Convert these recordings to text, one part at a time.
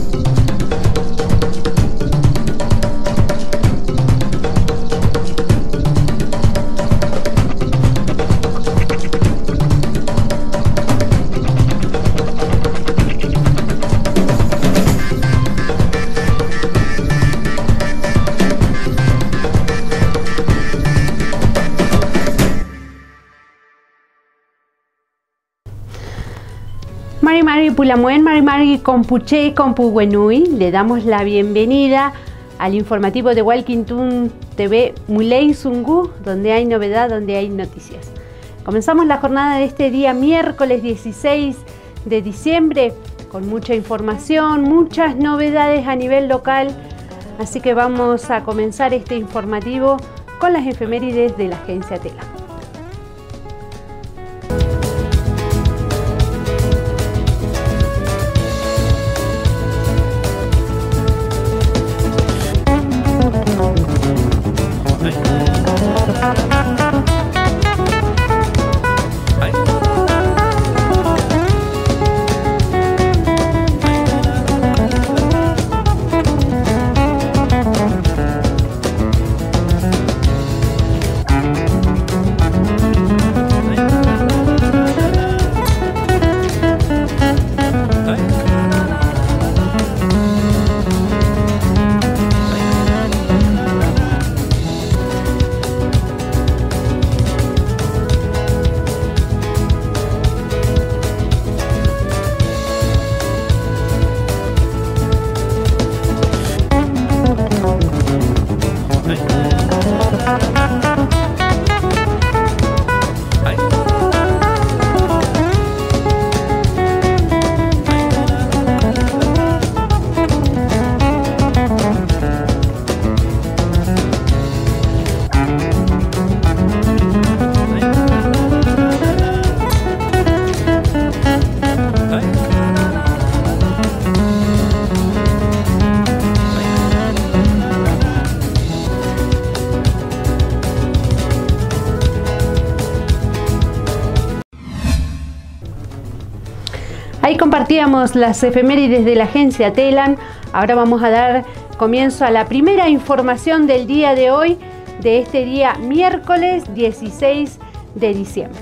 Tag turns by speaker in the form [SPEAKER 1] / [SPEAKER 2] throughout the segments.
[SPEAKER 1] Mari Pulamuen, Mari Compuche, Compuwenui, le damos la bienvenida al informativo de Walkintun TV Muley Sungu, donde hay novedad, donde hay noticias. Comenzamos la jornada de este día miércoles 16 de diciembre con mucha información, muchas novedades a nivel local, así que vamos a comenzar este informativo con las efemérides de la agencia Tela. Ahí compartíamos las efemérides de la agencia Telan. Ahora vamos a dar comienzo a la primera información del día de hoy, de este día miércoles 16 de diciembre.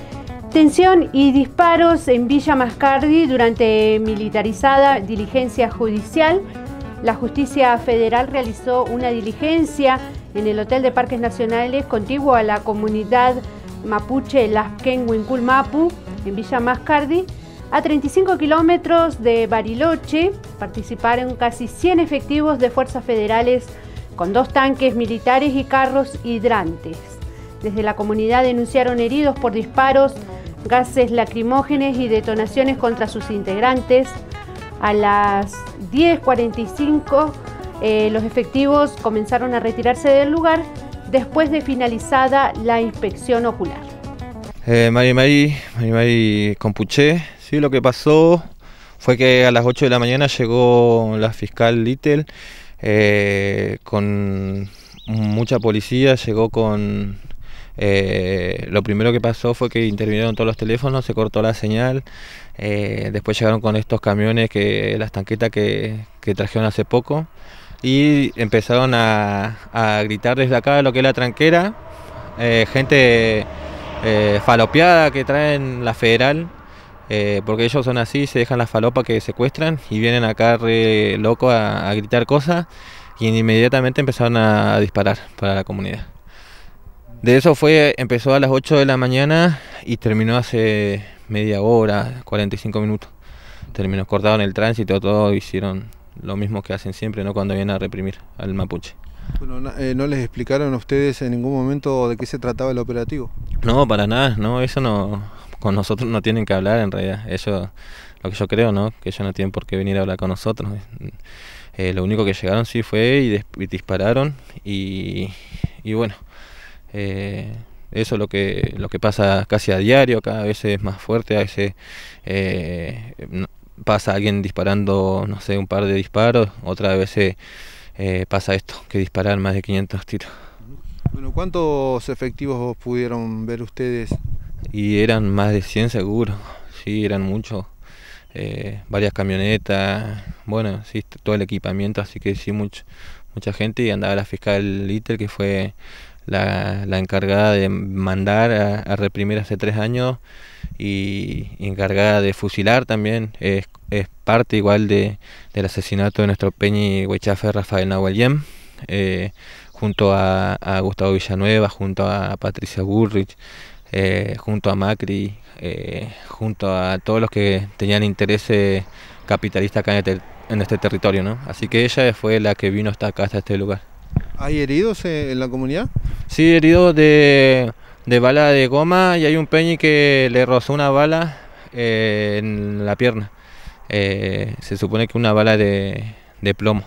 [SPEAKER 1] Tensión y disparos en Villa Mascardi durante militarizada diligencia judicial. La Justicia Federal realizó una diligencia en el Hotel de Parques Nacionales contiguo a la comunidad mapuche Lasken Huincul Mapu, en Villa Mascardi. A 35 kilómetros de Bariloche participaron casi 100 efectivos de fuerzas federales con 2 tanques militares y carros hidrantes. Desde la comunidad denunciaron heridos por disparos, gases lacrimógenos y detonaciones contra sus integrantes. A las 10:45 los efectivos comenzaron a retirarse del lugar después de finalizada la inspección ocular.
[SPEAKER 2] Mari Compuche. Sí, lo que pasó fue que a las 8 de la mañana llegó la fiscal Little con mucha policía, llegó con... lo primero que pasó fue que intervinieron todos los teléfonos, se cortó la señal, después llegaron con estos camiones, las tanquetas que trajeron hace poco, y empezaron a gritar desde acá lo que es la tranquera, gente falopeada que traen la federal. Porque ellos son así, se dejan las falopas que secuestran y vienen acá re loco a gritar cosas, y inmediatamente empezaron a disparar para la comunidad. De eso empezó a las 8 de la mañana y terminó hace media hora, 45 minutos. Terminó cortado en el tránsito, todo hicieron lo mismo que hacen siempre, ¿no? Cuando vienen a reprimir al mapuche.
[SPEAKER 3] Bueno, ¿no les explicaron a ustedes en ningún momento de qué se trataba el operativo?
[SPEAKER 2] No, para nada, no, eso no... Con nosotros no tienen que hablar en realidad, ellos, lo que yo creo, ¿no? Que ellos no tienen por qué venir a hablar con nosotros. Lo único que llegaron sí fue y dispararon y bueno, eso es lo que pasa casi a diario, cada vez es más fuerte, a veces pasa alguien disparando, no sé, un par de disparos, otras veces pasa esto, que disparan más de 500 tiros.
[SPEAKER 3] Bueno, ¿cuántos efectivos pudieron ver ustedes?
[SPEAKER 2] Y eran más de 100 seguro, sí, eran muchos. varias camionetas, bueno, sí, todo el equipamiento, así que sí, mucha gente, y andaba la fiscal Little, que fue la encargada de mandar a reprimir hace 3 años y encargada de fusilar también. Es parte igual del asesinato de nuestro Peñi Huichafe Rafael Nahuel Yem, junto a Gustavo Villanueva, junto a Patricia Bullrich, junto a Macri, junto a todos los que tenían interés capitalista acá en este territorio, ¿no? Así que ella fue la que vino hasta acá, hasta este lugar.
[SPEAKER 3] ¿Hay heridos en la comunidad?
[SPEAKER 2] Sí, heridos de bala de goma, y hay un Peñi que le rozó una bala en la pierna. Se supone que una bala de plomo,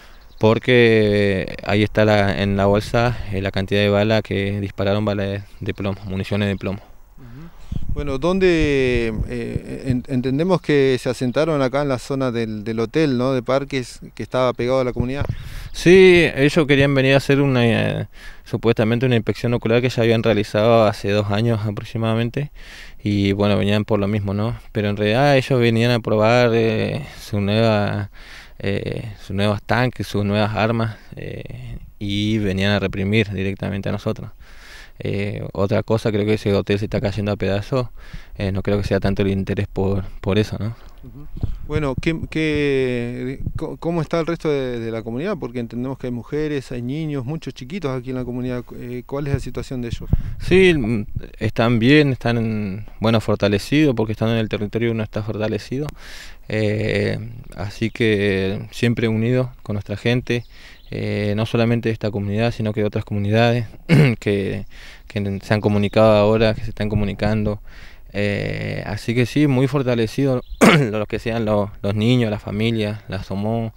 [SPEAKER 2] porque ahí está en la bolsa la cantidad de balas que dispararon, balas de plomo, municiones de plomo.
[SPEAKER 3] Bueno, ¿dónde entendemos que se asentaron acá en la zona del hotel, ¿no? De Parques, que estaba pegado a la comunidad?
[SPEAKER 2] Sí, ellos querían venir a hacer supuestamente una inspección ocular que ya habían realizado hace 2 años aproximadamente, y bueno, venían por lo mismo, ¿no? Pero en realidad ellos venían a probar sus nuevos tanques, sus nuevas armas, y venían a reprimir directamente a nosotros. Otra cosa, creo que ese hotel se está cayendo a pedazos, no creo que sea tanto el interés por eso, ¿no?
[SPEAKER 3] Bueno, ¿cómo está el resto de la comunidad? Porque entendemos que hay mujeres, hay niños, muchos chiquitos aquí en la comunidad. ¿Cuál es la situación de ellos?
[SPEAKER 2] Sí, están bien, están fortalecidos, porque estando en el territorio uno está fortalecido, así que siempre unidos con nuestra gente. No solamente de esta comunidad, sino que de otras comunidades que se han comunicado ahora, que se están comunicando. Así que sí, muy fortalecidos los que sean los niños, las familias, las SOMO,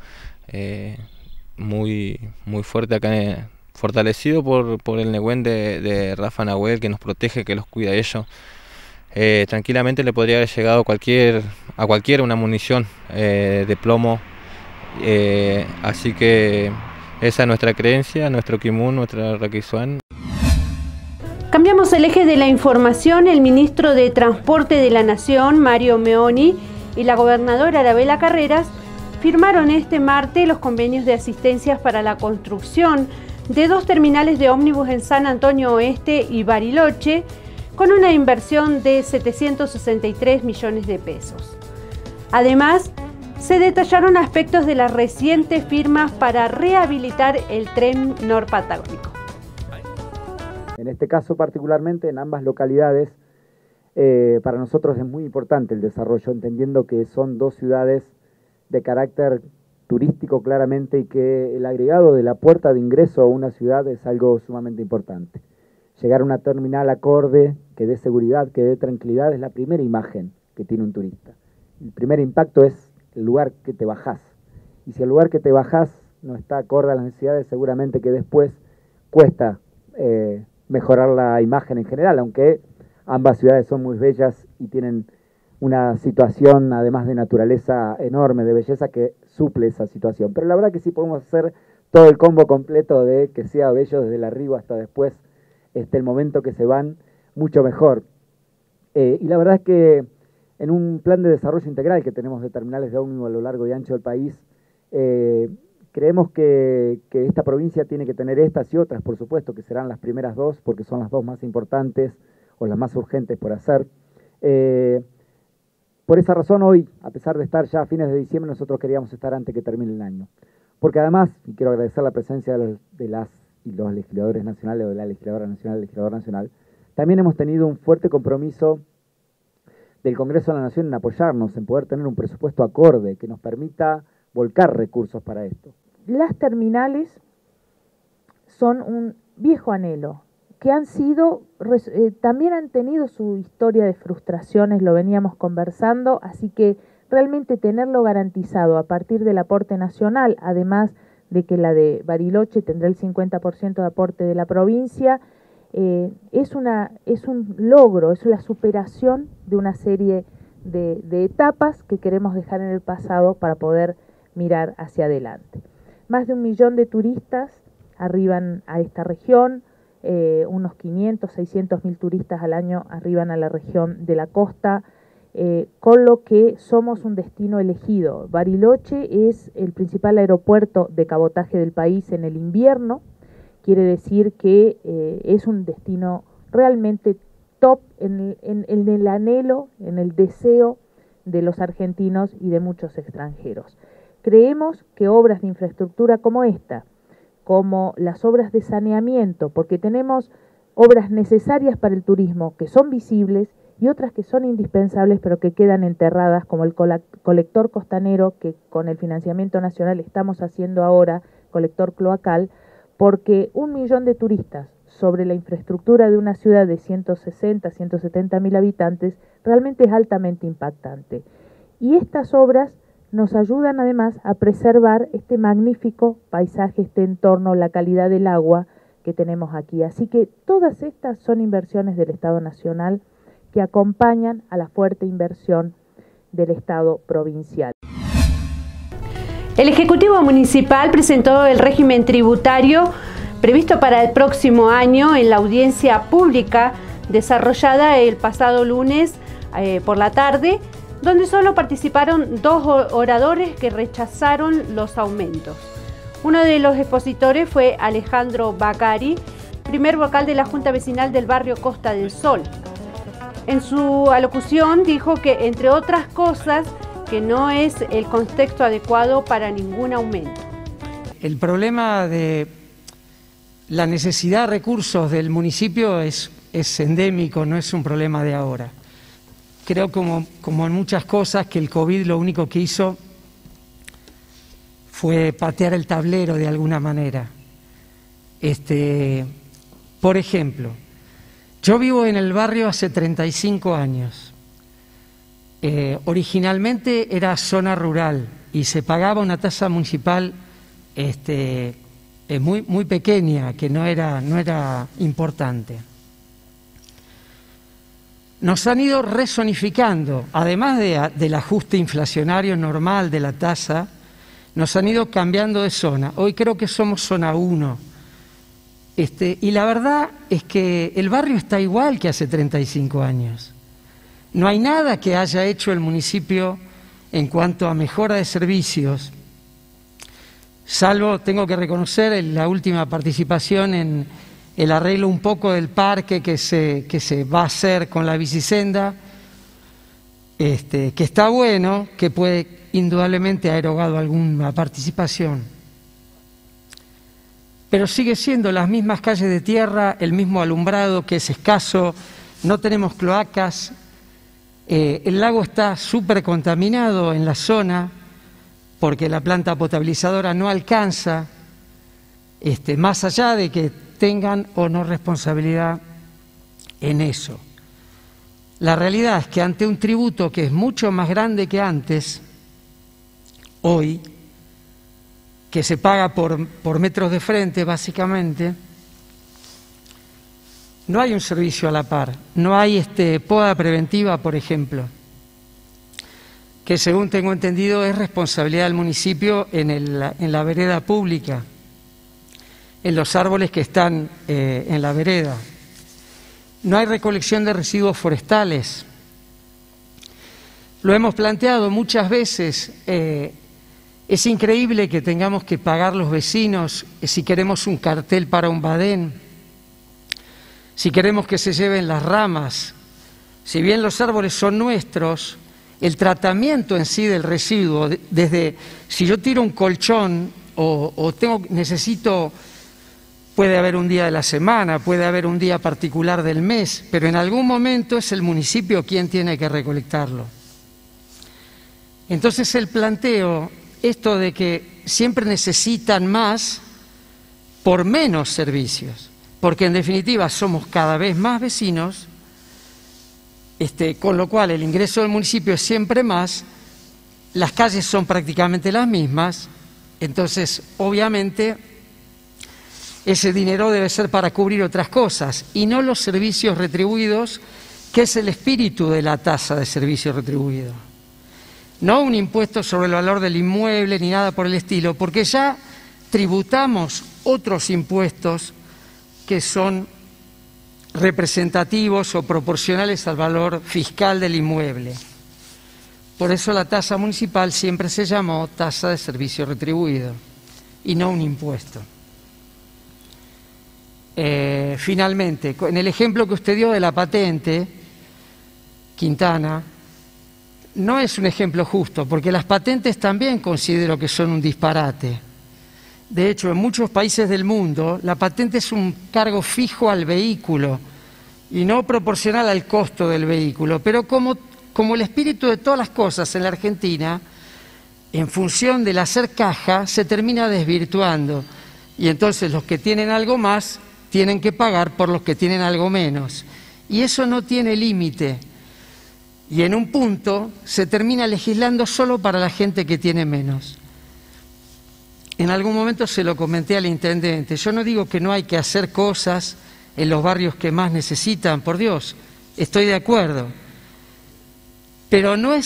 [SPEAKER 2] muy fuerte acá, fortalecido por el Nehuen de Rafa Nahuel, que nos protege, que los cuida a ellos. Tranquilamente le podría haber llegado a cualquiera una munición de plomo, así que esa es nuestra creencia, nuestro Kimun, nuestra Raquizuán.
[SPEAKER 1] Cambiamos el eje de la información. El ministro de Transporte de la Nación, Mario Meoni, y la gobernadora Arabella Carreras firmaron este martes los convenios de asistencias para la construcción de 2 terminales de ómnibus en San Antonio Oeste y Bariloche, con una inversión de 763 millones de pesos. Además, se detallaron aspectos de las recientes firmas para rehabilitar el tren norpatagónico.
[SPEAKER 4] En este caso particularmente, en ambas localidades, para nosotros es muy importante el desarrollo, entendiendo que son 2 ciudades de carácter turístico claramente, y que el agregado de la puerta de ingreso a una ciudad es algo sumamente importante. Llegar a una terminal acorde, que dé seguridad, que dé tranquilidad, es la primera imagen que tiene un turista. El primer impacto es el lugar que te bajás, y si el lugar que te bajás no está acorde a las necesidades, seguramente que después cuesta mejorar la imagen en general, aunque ambas ciudades son muy bellas y tienen una situación, además de naturaleza enorme, de belleza, que suple esa situación. Pero la verdad que sí podemos hacer todo el combo completo de que sea bello desde el arribo hasta después, el momento que se van, mucho mejor. Y la verdad es que en un plan de desarrollo integral que tenemos de terminales de ómnibus a lo largo y ancho del país, creemos que esta provincia tiene que tener estas y otras, por supuesto, que serán las primeras 2, porque son las 2 más importantes o las más urgentes por hacer. Por esa razón hoy, a pesar de estar ya a fines de diciembre, nosotros queríamos estar antes que termine el año. Porque además, y quiero agradecer la presencia de las y los legisladores nacionales, o de la legisladora nacional, el legislador nacional, también hemos tenido un fuerte compromiso del Congreso de la Nación en apoyarnos, en poder tener un presupuesto acorde que nos permita volcar recursos para esto.
[SPEAKER 5] Las terminales son un viejo anhelo, que también han tenido su historia de frustraciones, lo veníamos conversando, así que realmente tenerlo garantizado a partir del aporte nacional, además de que la de Bariloche tendrá el 50% de aporte de la provincia, es un logro, es la superación de una serie de etapas que queremos dejar en el pasado para poder mirar hacia adelante. Más de 1 millón de turistas arriban a esta región, unos 500, 600 mil turistas al año arriban a la región de la costa, con lo que somos un destino elegido. Bariloche es el principal aeropuerto de cabotaje del país en el invierno, quiere decir que es un destino realmente top en el anhelo, en el deseo de los argentinos y de muchos extranjeros. Creemos que obras de infraestructura como esta, como las obras de saneamiento, porque tenemos obras necesarias para el turismo que son visibles y otras que son indispensables pero que quedan enterradas, como el colector costanero que con el financiamiento nacional estamos haciendo ahora, colector cloacal, porque 1 millón de turistas sobre la infraestructura de una ciudad de 160, 170 mil habitantes realmente es altamente impactante. Y estas obras nos ayudan además a preservar este magnífico paisaje, este entorno, la calidad del agua que tenemos aquí. Así que todas estas son inversiones del Estado Nacional que acompañan a la fuerte inversión del Estado provincial.
[SPEAKER 1] El Ejecutivo Municipal presentó el régimen tributario previsto para el próximo año en la audiencia pública desarrollada el pasado lunes por la tarde, donde solo participaron 2 oradores que rechazaron los aumentos. Uno de los expositores fue Alejandro Bacari, primer vocal de la Junta Vecinal del barrio Costa del Sol. En su alocución dijo que, entre otras cosas, que no es el contexto adecuado para ningún aumento.
[SPEAKER 6] El problema de la necesidad de recursos del municipio es endémico, no es un problema de ahora. Creo como en muchas cosas que el COVID lo único que hizo fue patear el tablero de alguna manera. Por ejemplo, yo vivo en el barrio hace 35 años. Originalmente era zona rural y se pagaba una tasa municipal muy pequeña, que no era importante. Nos han ido rezonificando, además del ajuste inflacionario normal de la tasa, nos han ido cambiando de zona. Hoy creo que somos zona 1. Y la verdad es que el barrio está igual que hace 35 años. No hay nada que haya hecho el municipio en cuanto a mejora de servicios, salvo, tengo que reconocer, la última participación en el arreglo un poco del parque que se va a hacer con la bicisenda, que está bueno, que puede indudablemente ha erogado alguna participación. Pero sigue siendo las mismas calles de tierra, el mismo alumbrado que es escaso, no tenemos cloacas, el lago está súper contaminado en la zona porque la planta potabilizadora no alcanza, más allá de que tengan o no responsabilidad en eso. La realidad es que ante un tributo que es mucho más grande que antes, hoy, que se paga por metros de frente básicamente, no hay un servicio a la par, no hay poda preventiva, por ejemplo, que según tengo entendido es responsabilidad del municipio en la vereda pública, en los árboles que están en la vereda. No hay recolección de residuos forestales. Lo hemos planteado muchas veces. Es increíble que tengamos que pagar los vecinos si queremos un cartel para un badén, si queremos que se lleven las ramas. Si bien los árboles son nuestros, el tratamiento en sí del residuo, desde si yo tiro un colchón necesito, puede haber un día de la semana, puede haber un día particular del mes, pero en algún momento es el municipio quien tiene que recolectarlo. Entonces el planteo, esto de que siempre necesitan más por menos servicios, porque en definitiva somos cada vez más vecinos, con lo cual el ingreso del municipio es siempre más, las calles son prácticamente las mismas, entonces obviamente ese dinero debe ser para cubrir otras cosas y no los servicios retribuidos, que es el espíritu de la tasa de servicio retribuido. No un impuesto sobre el valor del inmueble ni nada por el estilo, porque ya tributamos otros impuestos que son representativos o proporcionales al valor fiscal del inmueble. Por eso la tasa municipal siempre se llamó tasa de servicio retribuido y no un impuesto. Finalmente, en el ejemplo que usted dio de la patente, Quintana, no es un ejemplo justo, porque las patentes también considero que son un disparate. De hecho, en muchos países del mundo, la patente es un cargo fijo al vehículo y no proporcional al costo del vehículo. Pero como el espíritu de todas las cosas en la Argentina, en función del hacer caja, se termina desvirtuando. Y entonces los que tienen algo más tienen que pagar por los que tienen algo menos. Y eso no tiene límite. Y en un punto se termina legislando solo para la gente que tiene menos. En algún momento se lo comenté al intendente. Yo no digo que no hay que hacer cosas en los barrios que más necesitan, por Dios, estoy de acuerdo. Pero no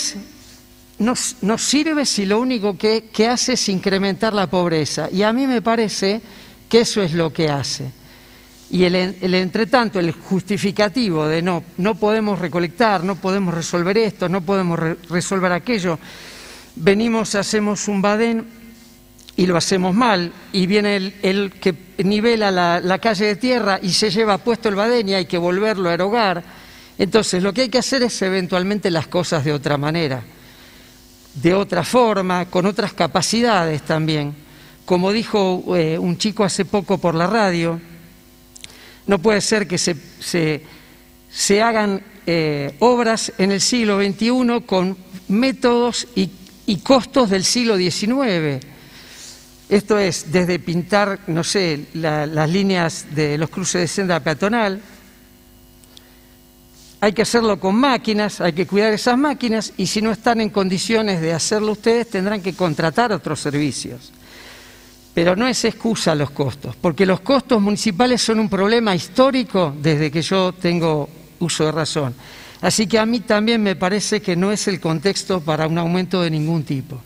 [SPEAKER 6] sirve si lo único que hace es incrementar la pobreza. Y a mí me parece que eso es lo que hace. Y el entretanto, el justificativo de no podemos recolectar, no podemos resolver esto, no podemos resolver aquello. Venimos, hacemos un badén y lo hacemos mal, y viene el que nivela la calle de tierra y se lleva puesto el badén y hay que volverlo a erogar. Entonces lo que hay que hacer es eventualmente las cosas de otra manera, de otra forma, con otras capacidades también. Como dijo un chico hace poco por la radio, no puede ser que se hagan obras en el siglo XXI con métodos y costos del siglo XIX. Esto es, desde pintar, no sé, las líneas de los cruces de senda peatonal. Hay que hacerlo con máquinas, hay que cuidar esas máquinas, y si no están en condiciones de hacerlo ustedes, tendrán que contratar otros servicios. Pero no es excusa los costos, porque los costos municipales son un problema histórico desde que yo tengo uso de razón. Así que a mí también me parece que no es el contexto para un aumento de ningún tipo.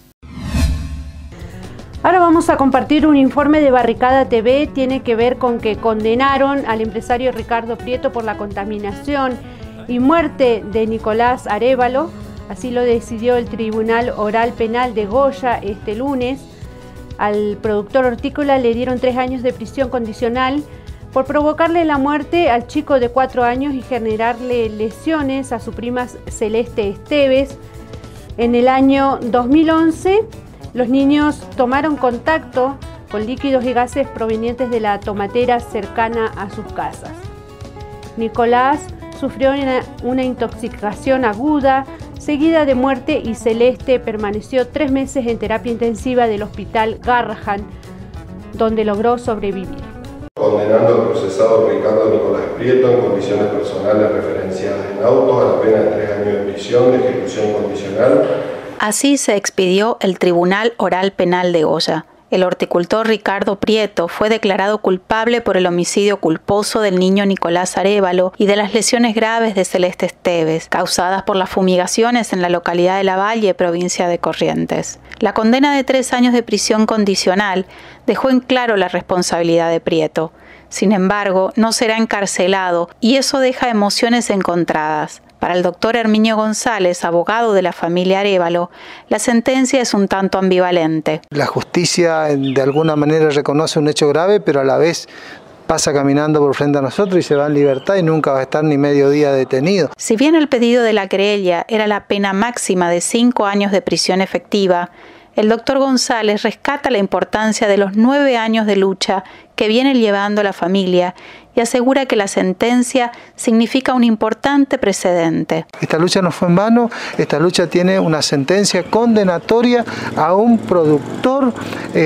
[SPEAKER 1] Ahora vamos a compartir un informe de Barricada TV. Tiene que ver con que condenaron al empresario Ricardo Prieto por la contaminación y muerte de Nicolás Arévalo. Así lo decidió el Tribunal Oral Penal de Goya este lunes. Al productor hortícola le dieron 3 años de prisión condicional por provocarle la muerte al chico de 4 años y generarle lesiones a su prima Celeste Esteves. En el año 2011, los niños tomaron contacto con líquidos y gases provenientes de la tomatera cercana a sus casas. Nicolás sufrió una intoxicación aguda, seguida de muerte, y Celeste permaneció 3 meses en terapia intensiva del hospital Garrahan, donde logró sobrevivir.
[SPEAKER 7] Condenando al procesado Ricardo Nicolás Prieto en condiciones personales referenciadas en autos a la pena de 3 años de prisión de ejecución condicional.
[SPEAKER 8] Así se expidió el Tribunal Oral Penal de Goya. El horticultor Ricardo Prieto fue declarado culpable por el homicidio culposo del niño Nicolás Arévalo y de las lesiones graves de Celeste Esteves, causadas por las fumigaciones en la localidad de Lavalle, provincia de Corrientes. La condena de 3 años de prisión condicional dejó en claro la responsabilidad de Prieto. Sin embargo, no será encarcelado, y eso deja emociones encontradas. Para el doctor Herminio González, abogado de la familia Arévalo, la sentencia es un tanto ambivalente.
[SPEAKER 9] La justicia de alguna manera reconoce un hecho grave, pero a la vez pasa caminando por frente a nosotros y se va en libertad y nunca va a estar ni medio día detenido.
[SPEAKER 8] Si bien el pedido de la querella era la pena máxima de 5 años de prisión efectiva, el doctor González rescata la importancia de los 9 años de lucha que viene llevando la familia y asegura que la sentencia significa un importante precedente.
[SPEAKER 9] Esta lucha no fue en vano, esta lucha tiene una sentencia condenatoria a un productor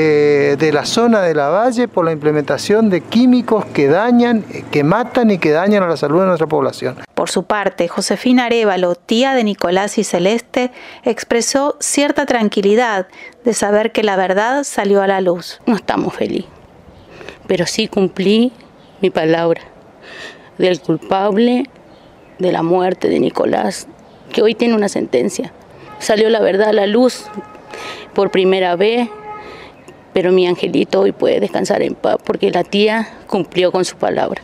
[SPEAKER 9] de la zona de Lavalle por la implementación de químicos que dañan, que matan y que dañan a la salud de nuestra población.
[SPEAKER 8] Por su parte, Josefina Arévalo, tía de Nicolás y Celeste, expresó cierta tranquilidad de saber que la verdad salió a la luz.
[SPEAKER 10] No estamos felices, pero sí cumplí mi palabra del culpable de la muerte de Nicolás, que hoy tiene una sentencia. Salió la verdad a la luz por primera vez, pero mi angelito hoy puede descansar en paz porque la tía cumplió con su palabra.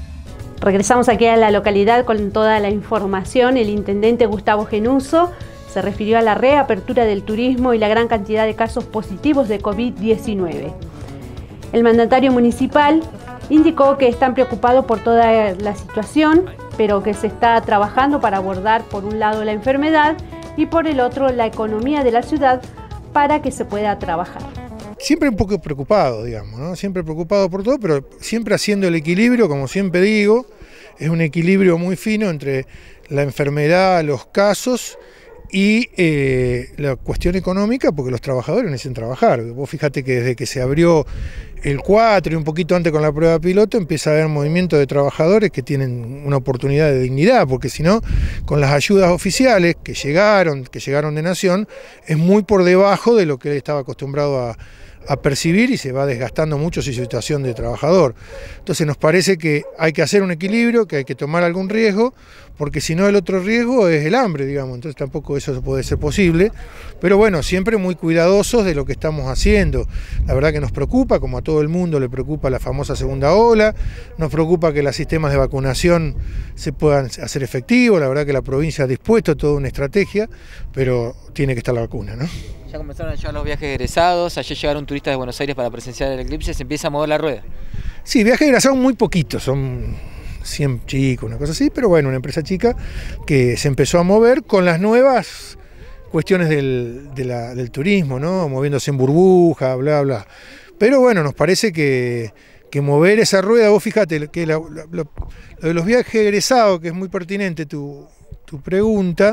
[SPEAKER 1] Regresamos aquí a la localidad con toda la información. El intendente Gustavo Genuso Se refirió a la reapertura del turismo y la gran cantidad de casos positivos de COVID-19. El mandatario municipal indicó que están preocupados por toda la situación, pero que se está trabajando para abordar por un lado la enfermedad y por el otro la economía de la ciudad para que se pueda trabajar.
[SPEAKER 11] Siempre un poco preocupado, digamos, ¿no? Siempre preocupado por todo, pero siempre haciendo el equilibrio, como siempre digo, es un equilibrio muy fino entre la enfermedad, los casos y la cuestión económica, porque los trabajadores necesitan trabajar. Vos fíjate que desde que se abrió el 4 y un poquito antes con la prueba piloto empieza a haber movimiento de trabajadores que tienen una oportunidad de dignidad, porque si no, con las ayudas oficiales que llegaron de Nación, es muy por debajo de lo que él estaba acostumbrado a percibir y se va desgastando mucho su situación de trabajador. Entonces nos parece que hay que hacer un equilibrio, que hay que tomar algún riesgo, porque si no el otro riesgo es el hambre, digamos, entonces tampoco eso puede ser posible, pero bueno, siempre muy cuidadosos de lo que estamos haciendo. La verdad que nos preocupa, como a todo el mundo le preocupa la famosa segunda ola, nos preocupa que los sistemas de vacunación se puedan hacer efectivos, la verdad que la provincia ha dispuesto toda una estrategia, pero tiene que estar la vacuna, ¿no?
[SPEAKER 12] Ya comenzaron a llegar los viajes egresados, ayer llegaron turistas de Buenos Aires para presenciar el eclipse, se empieza a mover la rueda.
[SPEAKER 11] Sí, viajes egresados muy poquitos, son 100 chicos, una cosa así, pero bueno, una empresa chica que se empezó a mover con las nuevas cuestiones del turismo, ¿no? Moviéndose en burbuja, bla, bla. Pero bueno, nos parece que mover esa rueda, vos fíjate que lo de los viajes egresados, que es muy pertinente tu pregunta,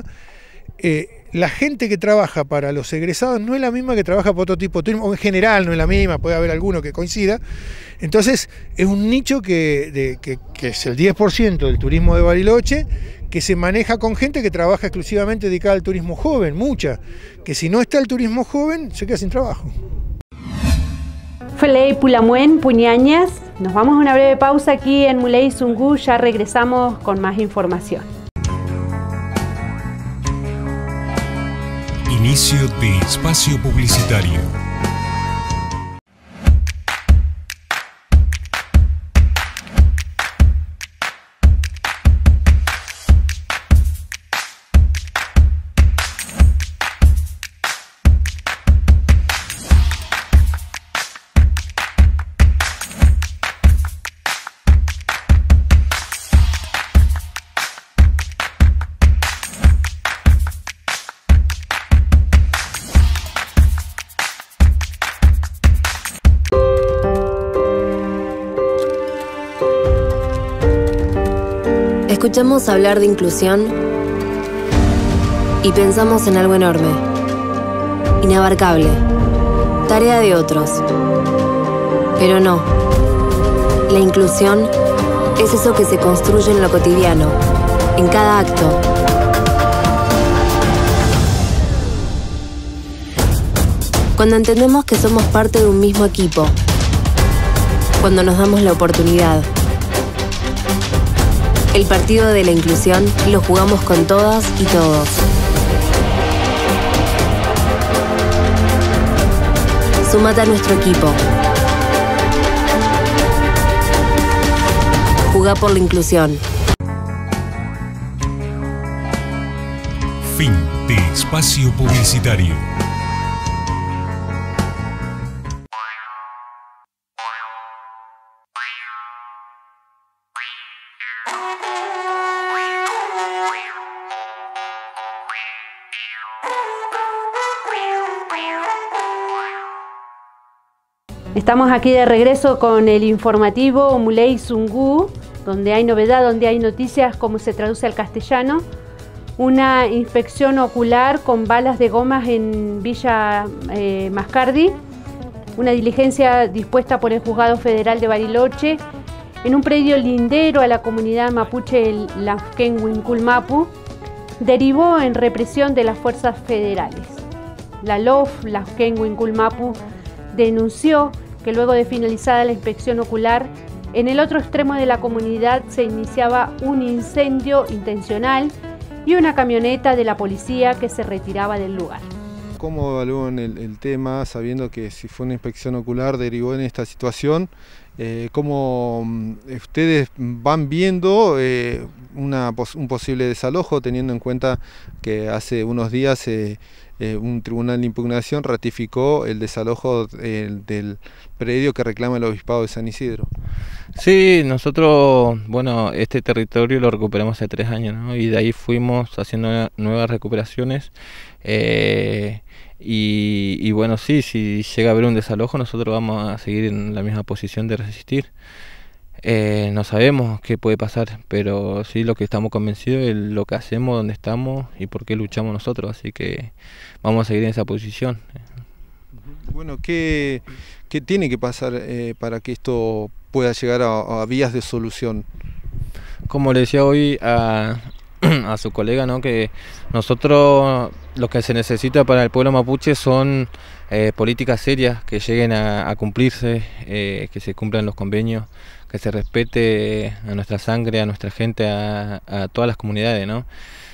[SPEAKER 11] la gente que trabaja para los egresados no es la misma que trabaja para otro tipo de turismo, o en general no es la misma, puede haber alguno que coincida. Entonces es un nicho que es el 10% del turismo de Bariloche, que se maneja con gente que trabaja exclusivamente dedicada al turismo joven, mucha, que si no está el turismo joven se queda sin trabajo.
[SPEAKER 1] Feley Pulamuen, Puñañas, nos vamos a una breve pausa aquí en Muley Zungú, ya regresamos con más información.
[SPEAKER 13] Inicio de espacio publicitario.
[SPEAKER 14] Escuchamos hablar de inclusión y pensamos en algo enorme, inabarcable, tarea de otros. Pero no, la inclusión es eso que se construye en lo cotidiano, en cada acto. Cuando entendemos que somos parte de un mismo equipo, cuando nos damos la oportunidad. El partido de la inclusión lo jugamos con todas y todos. Súmate a nuestro equipo. Jugá por la inclusión.
[SPEAKER 13] Fin de espacio publicitario.
[SPEAKER 1] Estamos aquí de regreso con el informativo Muley Zungú, donde hay novedad, donde hay noticias, como se traduce al castellano. Una inspección ocular con balas de gomas en Villa Mascardi. Una diligencia dispuesta por el Juzgado Federal de Bariloche en un predio lindero a la comunidad mapuche, el Lafken Huincul-Mapu, derivó en represión de las fuerzas federales. La LOF, Lafken Huincul-Mapu, denunció que luego de finalizada la inspección ocular, en el otro extremo de la comunidad se iniciaba un incendio intencional y una camioneta de la policía que se retiraba del lugar.
[SPEAKER 3] ¿Cómo evalúan el tema, sabiendo que si fue una inspección ocular derivó en esta situación? ¿Cómo ustedes van viendo un posible desalojo, teniendo en cuenta que hace unos días un tribunal de impugnación ratificó el desalojo del predio que reclama el Obispado de San Isidro.
[SPEAKER 2] Sí, nosotros, bueno, este territorio lo recuperamos hace 3 años, ¿no? Y de ahí fuimos haciendo nuevas recuperaciones. Y bueno, sí, si llega a haber un desalojo, nosotros vamos a seguir en la misma posición de resistir. No sabemos qué puede pasar, pero sí lo que estamos convencidos es lo que hacemos, dónde estamos y por qué luchamos nosotros, así que vamos a seguir en esa posición.
[SPEAKER 3] Bueno, ¿qué tiene que pasar para que esto pueda llegar a vías de solución?
[SPEAKER 2] Como le decía hoy a su colega, ¿no? Que nosotros lo que se necesita para el pueblo mapuche son políticas serias que lleguen a cumplirse, que se cumplan los convenios, que se respete a nuestra sangre, a nuestra gente, a todas las comunidades, ¿no?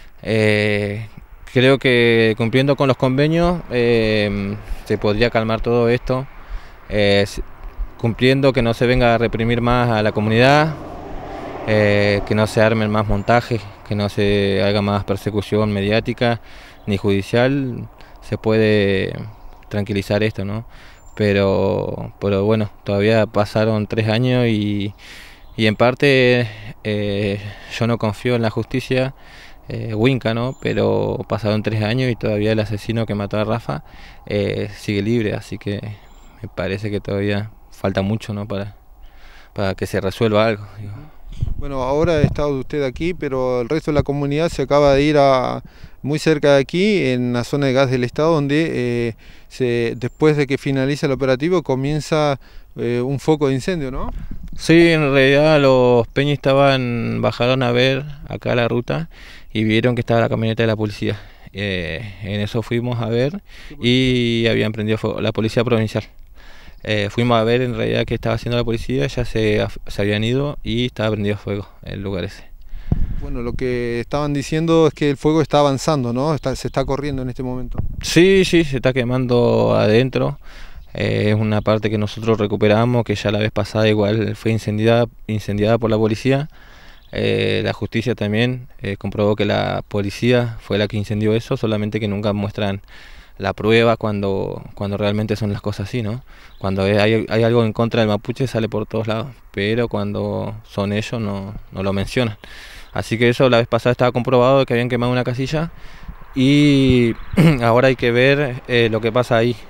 [SPEAKER 2] Creo que cumpliendo con los convenios se podría calmar todo esto, cumpliendo que no se venga a reprimir más a la comunidad, que no se armen más montajes, que no se haga más persecución mediática ni judicial, se puede tranquilizar esto, ¿no? Pero bueno, todavía pasaron 3 años y en parte yo no confío en la justicia Winca, ¿no? Pero pasaron 3 años y todavía el asesino que mató a Rafa sigue libre, así que me parece que todavía falta mucho, ¿no? para que se resuelva algo, digo.
[SPEAKER 3] Bueno, ahora está usted aquí, pero el resto de la comunidad se acaba de ir muy cerca de aquí, en la zona de gas del Estado, donde después de que finaliza el operativo comienza un foco de incendio, ¿no?
[SPEAKER 2] Sí, en realidad los peñas bajaron a ver acá la ruta y vieron que estaba la camioneta de la policía. En eso fuimos a ver y habían prendido fuego, la policía provincial. Fuimos a ver en realidad qué estaba haciendo la policía, ya se habían ido y estaba prendido fuego el lugar ese.
[SPEAKER 3] Bueno, lo que estaban diciendo es que el fuego está avanzando, ¿no? Se está corriendo en este momento.
[SPEAKER 2] Sí, se está quemando adentro. Es una parte que nosotros recuperamos, que ya la vez pasada igual fue incendiada por la policía. La justicia también comprobó que la policía fue la que incendió eso, solamente que nunca muestran la prueba cuando realmente son las cosas así, ¿no? Cuando hay algo en contra del mapuche sale por todos lados, pero cuando son ellos no lo mencionan. Así que eso la vez pasada estaba comprobado que habían quemado una casilla y ahora hay que ver lo que pasa ahí.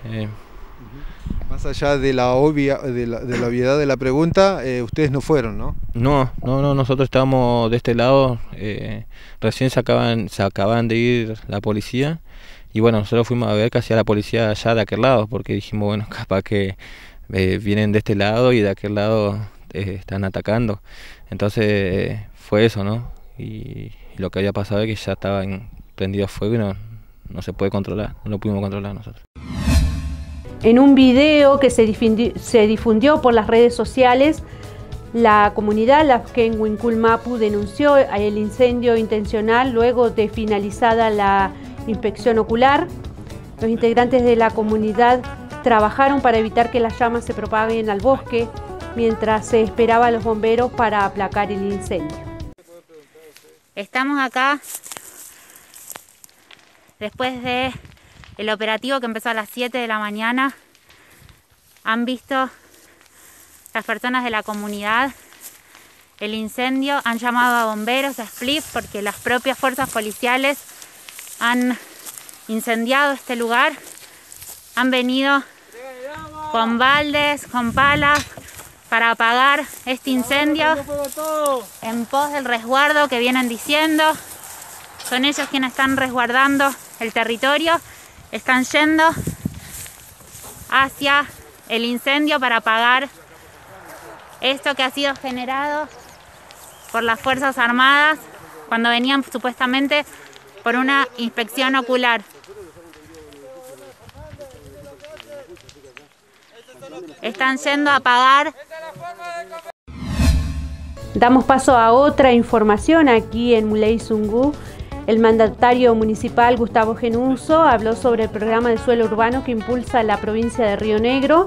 [SPEAKER 3] Más allá de la obviedad de la pregunta, ustedes no fueron, ¿no?
[SPEAKER 2] No, nosotros estábamos de este lado, recién se acaban de ir la policía. Y bueno, nosotros fuimos a ver qué hacía la policía allá de aquel lado, porque dijimos, bueno, capaz que vienen de este lado y de aquel lado están atacando. Entonces fue eso, ¿no? Y lo que había pasado es que ya estaban prendidos fuego y no se puede controlar, no lo pudimos controlar nosotros.
[SPEAKER 1] En un video que se difundió por las redes sociales, la comunidad Lafken Wincul Mapu denunció el incendio intencional luego de finalizada la inspección ocular. Los integrantes de la comunidad trabajaron para evitar que las llamas se propaguen al bosque mientras se esperaba a los bomberos para aplacar el incendio.
[SPEAKER 15] Estamos acá después de el operativo que empezó a las 7 de la mañana. Han visto las personas de la comunidad el incendio, han llamado a bomberos, a SPLIF, porque las propias fuerzas policiales han incendiado este lugar, han venido con baldes, con palas para apagar este incendio en pos del resguardo que vienen diciendo. Son ellos quienes están resguardando el territorio, están yendo hacia el incendio para apagar esto que ha sido generado por las Fuerzas Armadas cuando venían supuestamente por una inspección ocular. Están yendo a apagar.
[SPEAKER 1] Damos paso a otra información aquí en Muley Zungu. El mandatario municipal Gustavo Genuso habló sobre el programa de suelo urbano que impulsa la provincia de Río Negro.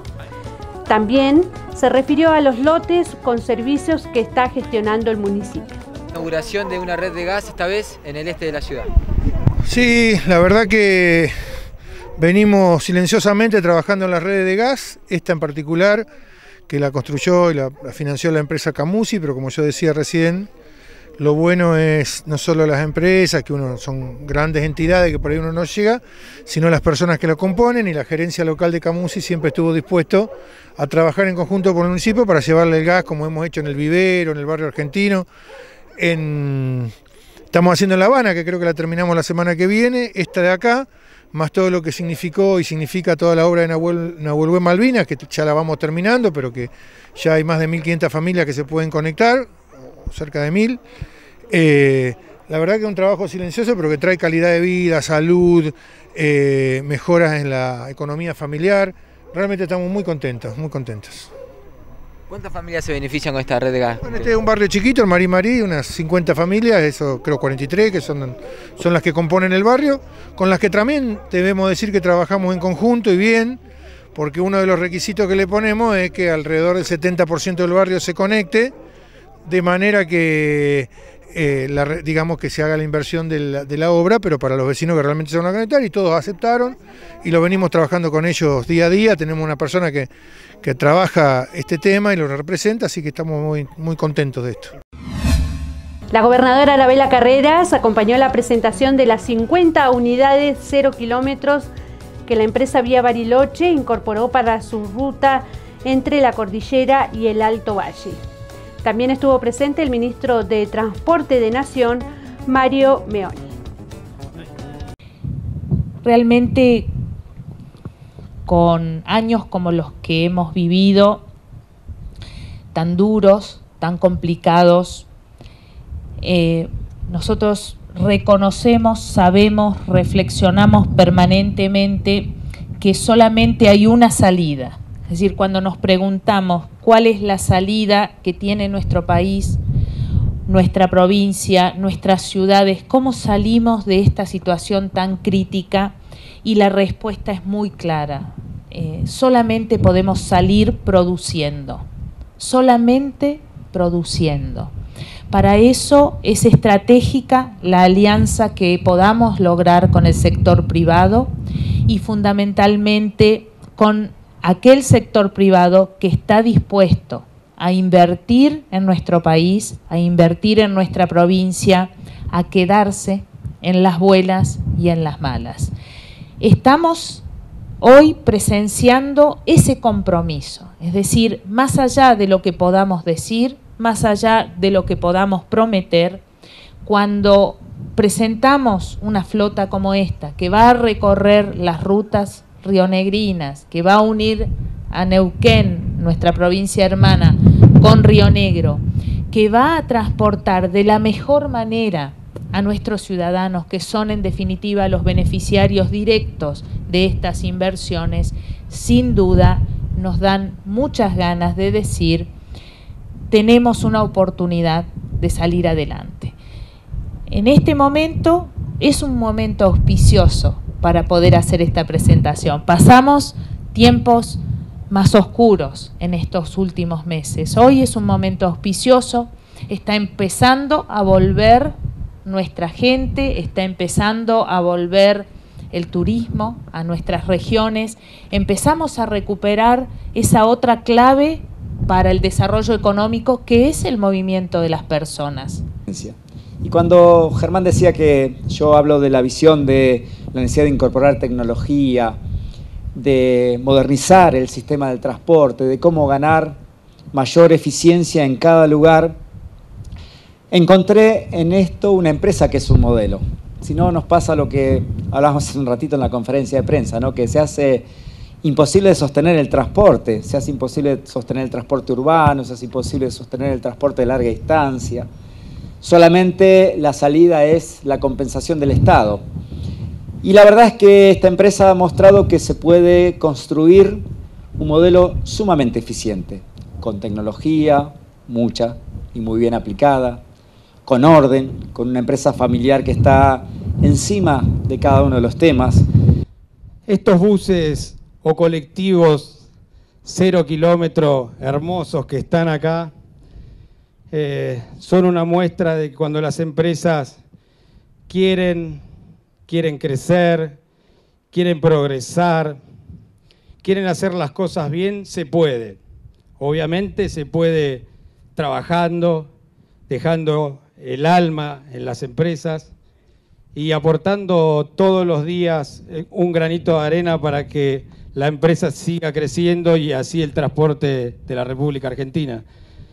[SPEAKER 1] También se refirió a los lotes con servicios que está gestionando el municipio.
[SPEAKER 12] inauguración de una red de gas, esta vez en el este de la ciudad.
[SPEAKER 11] Sí, la verdad que venimos silenciosamente trabajando en las redes de gas, esta en particular, que la construyó y la financió la empresa Camusi, pero como yo decía recién, lo bueno es no solo las empresas, que son grandes entidades que por ahí uno no llega, sino las personas que lo componen, y la gerencia local de Camusi siempre estuvo dispuesto a trabajar en conjunto con el municipio para llevarle el gas, como hemos hecho en el Vivero, en el barrio argentino, estamos haciendo en La Habana, que creo que la terminamos la semana que viene, esta de acá, más todo lo que significó y significa toda la obra de Nahuel Malvinas, que ya la vamos terminando, pero que ya hay más de 1.500 familias que se pueden conectar, cerca de 1.000. La verdad que es un trabajo silencioso, pero que trae calidad de vida, salud, mejoras en la economía familiar. Realmente estamos muy contentos, muy contentos.
[SPEAKER 12] ¿Cuántas familias se benefician con esta red de gas?
[SPEAKER 11] Bueno, este es un barrio chiquito, el Marí, unas 50 familias, eso creo 43, que son las que componen el barrio, con las que también debemos decir que trabajamos en conjunto y bien, porque uno de los requisitos que le ponemos es que alrededor del 70% del barrio se conecte, de manera que digamos que se haga la inversión de la obra, pero para los vecinos que realmente se van a conectar, y todos aceptaron, y lo venimos trabajando con ellos día a día. Tenemos una persona que trabaja este tema y lo representa, así que estamos muy, muy contentos de esto.
[SPEAKER 1] La gobernadora Arabela Carreras acompañó la presentación de las 50 unidades 0 kilómetros que la empresa Vía Bariloche incorporó para su ruta entre la cordillera y el Alto Valle. También estuvo presente el ministro de Transporte de Nación, Mario Meoni.
[SPEAKER 5] Realmente, con años como los que hemos vivido, tan duros, tan complicados, nosotros reconocemos, sabemos, reflexionamos permanentemente que solamente hay una salida. Es decir, cuando nos preguntamos cuál es la salida que tiene nuestro país, nuestra provincia, nuestras ciudades, cómo salimos de esta situación tan crítica, y la respuesta es muy clara. Solamente podemos salir produciendo, solamente produciendo. Para eso es estratégica la alianza que podamos lograr con el sector privado y fundamentalmente con aquel sector privado que está dispuesto a invertir en nuestro país, a invertir en nuestra provincia, a quedarse en las buenas y en las malas. Estamos hoy presenciando ese compromiso, es decir, más allá de lo que podamos decir, más allá de lo que podamos prometer, cuando presentamos una flota como esta, que va a recorrer las rutas rionegrinas, que va a unir a Neuquén, nuestra provincia hermana, con Río Negro, que va a transportar de la mejor manera a nuestros ciudadanos, que son en definitiva los beneficiarios directos de estas inversiones, sin duda nos dan muchas ganas de decir: tenemos una oportunidad de salir adelante. En este momento es un momento auspicioso para poder hacer esta presentación. Pasamos tiempos más oscuros en estos últimos meses. Hoy es un momento auspicioso, está empezando a volver nuestra gente, está empezando a volver el turismo a nuestras regiones, empezamos a recuperar esa otra clave para el desarrollo económico, que es el movimiento de las personas.
[SPEAKER 4] Y cuando Germán decía que yo hablo de la visión de la necesidad de incorporar tecnología, de modernizar el sistema del transporte, de cómo ganar mayor eficiencia en cada lugar, encontré en esto una empresa que es un modelo. Si no, nos pasa lo que hablábamos hace un ratito en la conferencia de prensa, ¿no? Que se hace imposible de sostener el transporte, se hace imposible sostener el transporte urbano, se hace imposible sostener el transporte de larga distancia. Solamente la salida es la compensación del Estado. Y la verdad es que esta empresa ha mostrado que se puede construir un modelo sumamente eficiente, con tecnología, mucha y muy bien aplicada, con orden, con una empresa familiar que está encima de cada uno de los temas.
[SPEAKER 16] Estos buses o colectivos 0 kilómetros hermosos que están acá son una muestra de que cuando las empresas quieren crecer, quieren progresar, quieren hacer las cosas bien, se puede. Obviamente se puede trabajando, dejando el alma en las empresas y aportando todos los días un granito de arena para que la empresa siga creciendo y así el transporte de la República Argentina.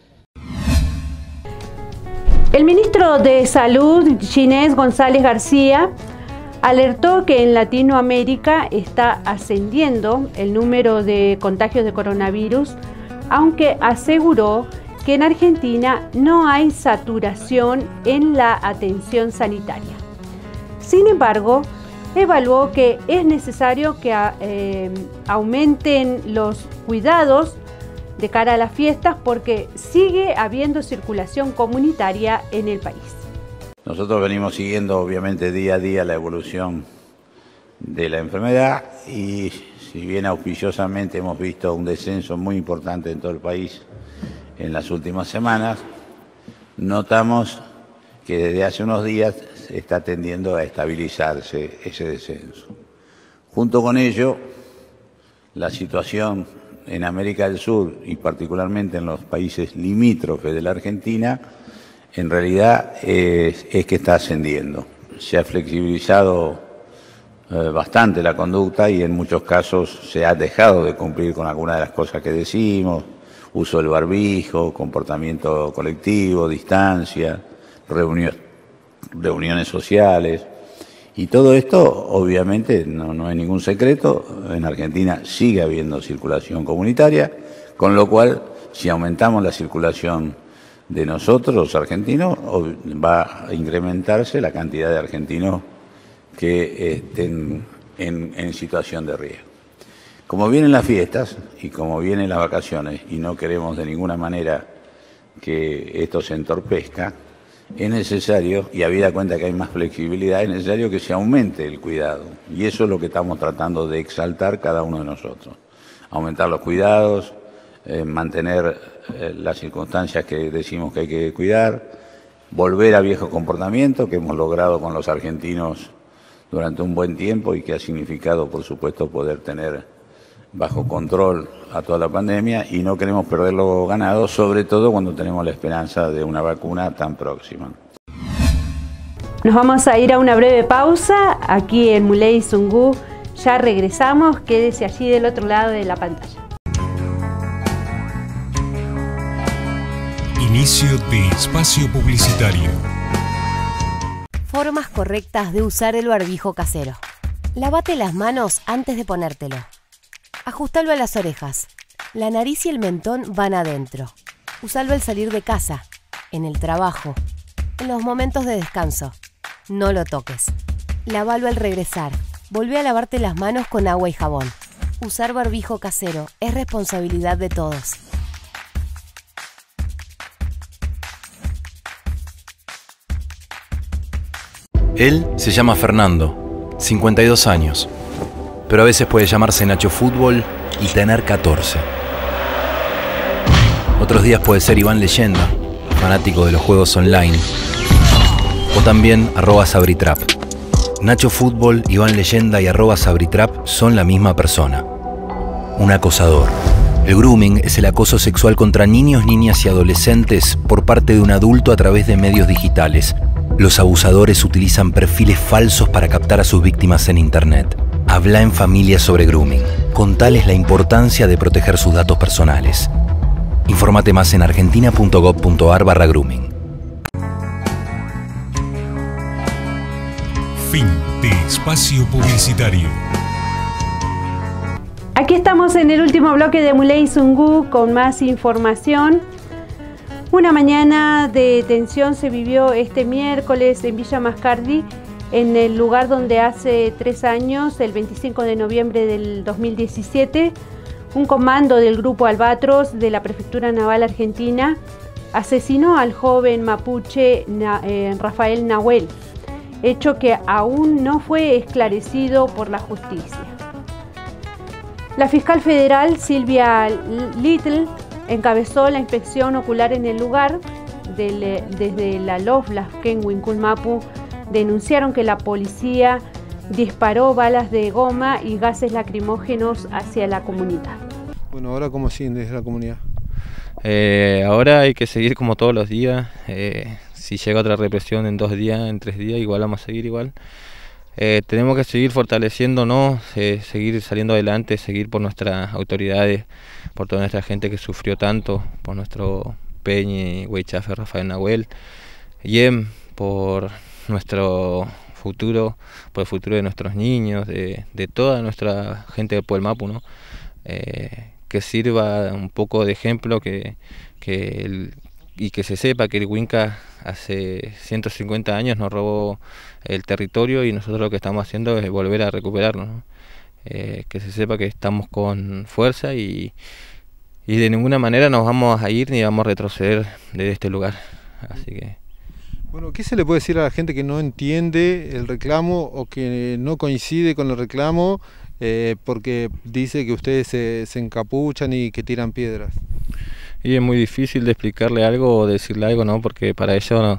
[SPEAKER 1] El ministro de Salud, Ginés González García, alertó que en Latinoamérica está ascendiendo el número de contagios de coronavirus, aunque aseguró que en Argentina no hay saturación en la atención sanitaria. Sin embargo, evaluó que es necesario que aumenten los cuidados de cara a las fiestas porque sigue habiendo circulación comunitaria en el país.
[SPEAKER 17] Nosotros venimos siguiendo obviamente día a día la evolución de la enfermedad y si bien auspiciosamente hemos visto un descenso muy importante en todo el país en las últimas semanas, notamos que desde hace unos días está tendiendo a estabilizarse ese descenso. Junto con ello, la situación en América del Sur y particularmente en los países limítrofes de la Argentina, en realidad es que está ascendiendo. Se ha flexibilizado bastante la conducta y en muchos casos se ha dejado de cumplir con algunas de las cosas que decimos, uso del barbijo, comportamiento colectivo, distancia, reuniones sociales. Y todo esto, obviamente, no es ningún secreto, en Argentina sigue habiendo circulación comunitaria, con lo cual, si aumentamos la circulación de nosotros, los argentinos, va a incrementarse la cantidad de argentinos que estén en situación de riesgo. Como vienen las fiestas y como vienen las vacaciones, y no queremos de ninguna manera que esto se entorpezca, es necesario, y habida cuenta que hay más flexibilidad, es necesario que se aumente el cuidado. Y eso es lo que estamos tratando de exaltar cada uno de nosotros. Aumentar los cuidados, mantener las circunstancias que decimos que hay que cuidar, volver a viejo comportamiento que hemos logrado con los argentinos durante un buen tiempo y que ha significado, por supuesto, poder tener bajo control a toda la pandemia y no queremos perder lo ganado, sobre todo cuando tenemos la esperanza de una vacuna tan próxima.
[SPEAKER 1] Nos vamos a ir a una breve pausa aquí en Muley Zungu. Ya regresamos, quédese allí del otro lado de la pantalla.
[SPEAKER 13] Inicio de espacio publicitario.
[SPEAKER 18] Formas correctas de usar el barbijo casero. Lávate las manos antes de ponértelo. Ajustalo a las orejas. La nariz y el mentón van adentro. Usalo al salir de casa, en el trabajo, en los momentos de descanso. No lo toques. Lávalo al regresar. Volvé a lavarte las manos con agua y jabón. Usar barbijo casero es responsabilidad de todos.
[SPEAKER 19] Él se llama Fernando, 52 años, pero a veces puede llamarse Nacho Fútbol y tener 14. Otros días puede ser Iván Leyenda, fanático de los juegos online, o también @Sabritrap. Nacho Fútbol, Iván Leyenda y @Sabritrap son la misma persona, un acosador. El grooming es el acoso sexual contra niños, niñas y adolescentes por parte de un adulto a través de medios digitales. Los abusadores utilizan perfiles falsos para captar a sus víctimas en Internet. Habla en familia sobre grooming. Contales la importancia de proteger sus datos personales. Infórmate más en argentina.gov.ar/grooming.
[SPEAKER 13] Fin de espacio publicitario.
[SPEAKER 1] Aquí estamos en el último bloque de Muley Zungu con más información. Una mañana de tensión se vivió este miércoles en Villa Mascardi, en el lugar donde hace 3 años, el 25 de noviembre del 2017, un comando del Grupo Albatros de la Prefectura Naval Argentina asesinó al joven mapuche Rafael Nahuel, hecho que aún no fue esclarecido por la justicia. La fiscal federal Silvia Little encabezó la inspección ocular en el lugar desde la LOF, Huincul-Mapu, denunciaron que la policía disparó balas de goma y gases lacrimógenos hacia la comunidad.
[SPEAKER 3] Bueno, ahora ¿cómo siguen desde la comunidad?
[SPEAKER 2] Ahora hay que seguir como todos los días. Si llega otra represión en 2 días, en 3 días, igual vamos a seguir igual. Tenemos que seguir fortaleciéndonos, seguir saliendo adelante, seguir por nuestras autoridades, por toda nuestra gente que sufrió tanto, por nuestro Peñi, Huaychafe, Rafael Nahuel, Yem, por nuestro futuro, por el futuro de nuestros niños, de toda nuestra gente del Pueblo Mapu, ¿no? Que sirva un poco de ejemplo, y que se sepa que el Huinca hace 150 años nos robó el territorio y nosotros lo que estamos haciendo es volver a recuperarlo, ¿no? Que se sepa que estamos con fuerza y de ninguna manera nos vamos a ir ni vamos a retroceder de este lugar. Así que...
[SPEAKER 3] Bueno, ¿qué se le puede decir a la gente que no entiende el reclamo o que no coincide con el reclamo porque dice que ustedes se encapuchan y que tiran piedras?
[SPEAKER 2] Y es muy difícil de explicarle algo o decirle algo, ¿no? Porque para ellos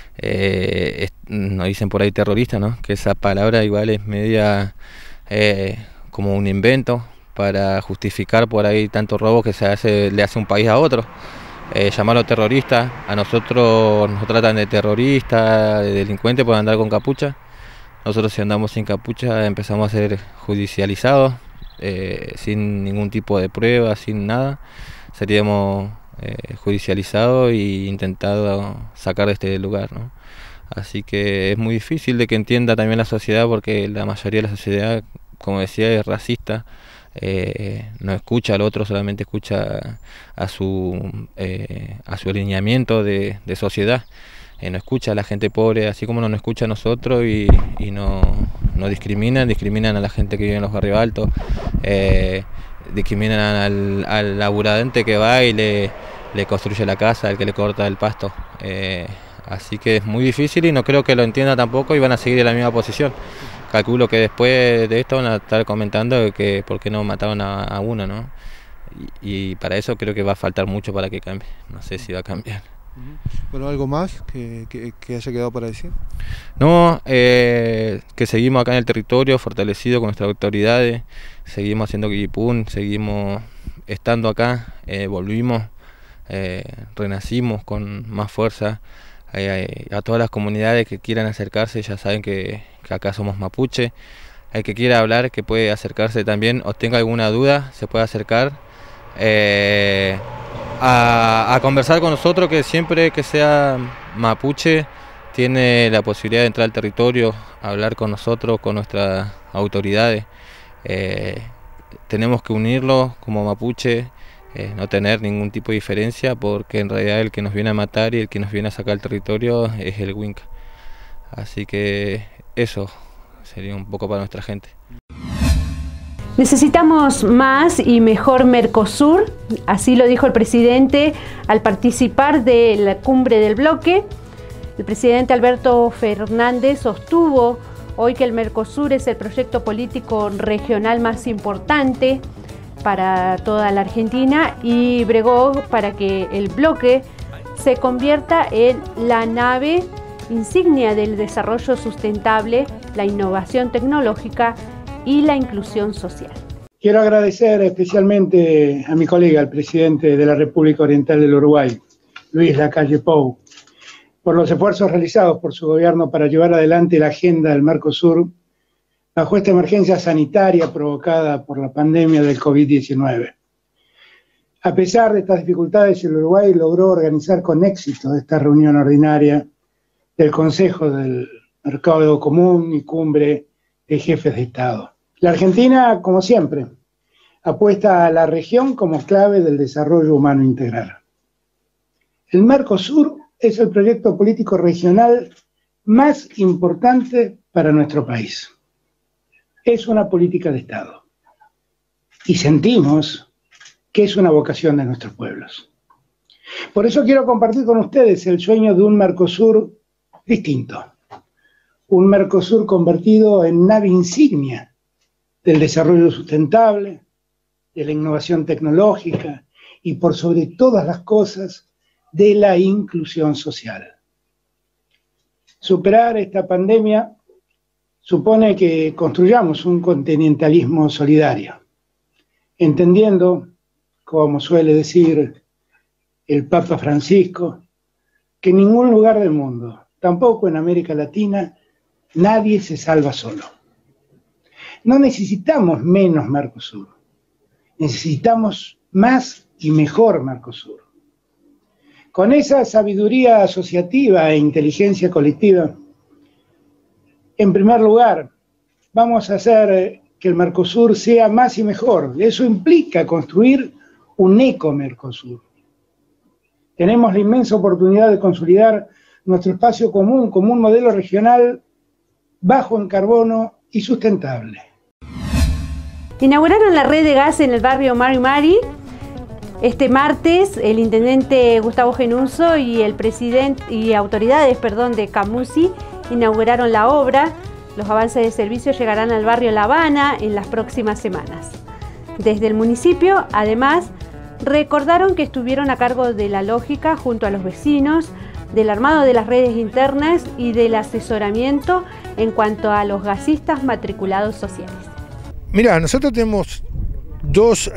[SPEAKER 2] nos dicen por ahí terrorista, ¿no? Que esa palabra igual es media como un invento para justificar por ahí tanto robo que le hace un país a otro. Llamarlo terrorista, a nosotros nos tratan de terroristas, de delincuentes por andar con capucha. Nosotros si andamos sin capucha empezamos a ser judicializados, sin ningún tipo de prueba, sin nada. Seríamos judicializados e intentado sacar de este lugar, ¿no? Así que es muy difícil de que entienda también la sociedad, porque la mayoría de la sociedad, como decía, es racista. No escucha al otro, solamente escucha a su alineamiento de sociedad. No escucha a la gente pobre, así como no nos escucha a nosotros y no discriminan a la gente que vive en los barrios altos, discriminan al laburante que va y le construye la casa, al que le corta el pasto. Así que es muy difícil y no creo que lo entienda tampoco y van a seguir en la misma posición. Calculo que después de esto van a estar comentando que por qué no mataron a uno, ¿no? Y para eso creo que va a faltar mucho para que cambie. No sé si va a cambiar.
[SPEAKER 3] Bueno, ¿algo más que haya quedado para decir?
[SPEAKER 2] No, que seguimos acá en el territorio, fortalecido con nuestras autoridades, seguimos haciendo Quillipún, seguimos estando acá, volvimos, renacimos con más fuerza. A todas las comunidades que quieran acercarse, ya saben que acá somos mapuche. El que quiera hablar, que puede acercarse también, o tenga alguna duda, se puede acercar a conversar con nosotros, que siempre que sea mapuche tiene la posibilidad de entrar al territorio, hablar con nosotros, con nuestras autoridades. Tenemos que unirlos como mapuche, no tener ningún tipo de diferencia, porque en realidad el que nos viene a matar y el que nos viene a sacar el territorio es el Huinca. Así que eso sería un poco para nuestra gente.
[SPEAKER 1] Necesitamos más y mejor Mercosur, así lo dijo el presidente al participar de la cumbre del bloque. El presidente Alberto Fernández sostuvo hoy que el Mercosur es el proyecto político regional más importante para toda la Argentina y bregó para que el bloque se convierta en la nave insignia del desarrollo sustentable, la innovación tecnológica y la inclusión social.
[SPEAKER 20] Quiero agradecer especialmente a mi colega, el presidente de la República Oriental del Uruguay, Luis Lacalle Pou, por los esfuerzos realizados por su gobierno para llevar adelante la agenda del Mercosur bajo esta emergencia sanitaria provocada por la pandemia del COVID-19. A pesar de estas dificultades, el Uruguay logró organizar con éxito esta reunión ordinaria del Consejo del Mercado Común y Cumbre de Jefes de Estado. La Argentina, como siempre, apuesta a la región como clave del desarrollo humano integral. El Mercosur es el proyecto político regional más importante para nuestro país. Es una política de Estado y sentimos que es una vocación de nuestros pueblos. Por eso quiero compartir con ustedes el sueño de un Mercosur distinto, un Mercosur convertido en nave insignia del desarrollo sustentable, de la innovación tecnológica y por sobre todas las cosas de la inclusión social. Superar esta pandemia supone que construyamos un continentalismo solidario, entendiendo, como suele decir el Papa Francisco, que en ningún lugar del mundo, tampoco en América Latina, nadie se salva solo. No necesitamos menos Mercosur, necesitamos más y mejor Mercosur. Con esa sabiduría asociativa e inteligencia colectiva, en primer lugar, vamos a hacer que el Mercosur sea más y mejor. Eso implica construir un eco-Mercosur. Tenemos la inmensa oportunidad de consolidar nuestro espacio común como un modelo regional bajo en carbono y sustentable.
[SPEAKER 1] Inauguraron la red de gas en el barrio Mari Mari. Este martes, el intendente Gustavo Genuso y el presidente y autoridades, de Camusi inauguraron la obra. Los avances de servicio llegarán al barrio La Habana en las próximas semanas. Desde el municipio, además, recordaron que estuvieron a cargo de la lógica junto a los vecinos, del armado de las redes internas y del asesoramiento en cuanto a los gasistas matriculados sociales.
[SPEAKER 11] Mirá, nosotros tenemos dos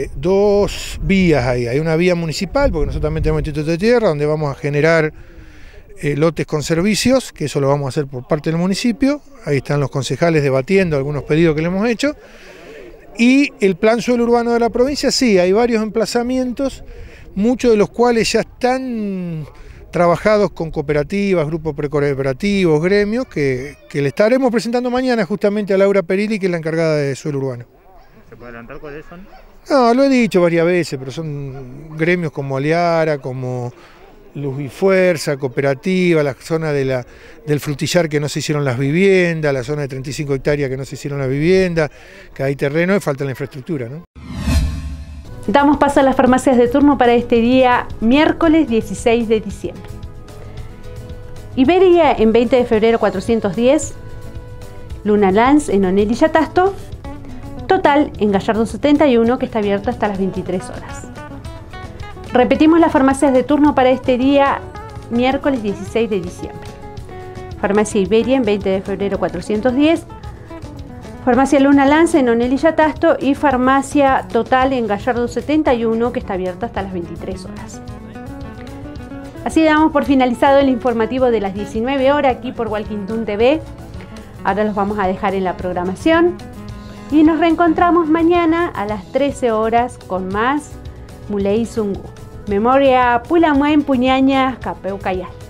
[SPEAKER 11] vías ahí. Hay una vía municipal, porque nosotros también tenemos instituto de tierra, donde vamos a generar lotes con servicios, que eso lo vamos a hacer por parte del municipio. Ahí están los concejales debatiendo algunos pedidos que le hemos hecho. Y el plan suelo urbano de la provincia, sí, hay varios emplazamientos, muchos de los cuales ya están trabajados con cooperativas, grupos precooperativos, gremios, que le estaremos presentando mañana justamente a Laura Perilli, que es la encargada de suelo urbano.
[SPEAKER 21] ¿Se puede adelantar cuáles son?
[SPEAKER 11] No, lo he dicho varias veces, pero son gremios como Aliara, como Luz y Fuerza, cooperativa, la zona del frutillar que no se hicieron las viviendas, la zona de 35 hectáreas que no se hicieron las viviendas, que hay terreno y falta la infraestructura, ¿no?
[SPEAKER 1] Damos paso a las farmacias de turno para este día miércoles 16 de diciembre. Iberia en 20 de febrero 410, Luna Lance en Onel y Yatasto, Total en Gallardo 71, que está abierto hasta las 23 horas. Repetimos las farmacias de turno para este día miércoles 16 de diciembre. Farmacia Iberia en 20 de febrero 410, Farmacia Luna Lance en Onel y Yatasto y Farmacia Total en Gallardo 71, que está abierta hasta las 23 horas. Así damos por finalizado el informativo de las 19 horas aquí por Walkington TV. Ahora los vamos a dejar en la programación y nos reencontramos mañana a las 13 horas con más Muley Zungu. Memoria Pulamuen Puñañas Capeu Cayal.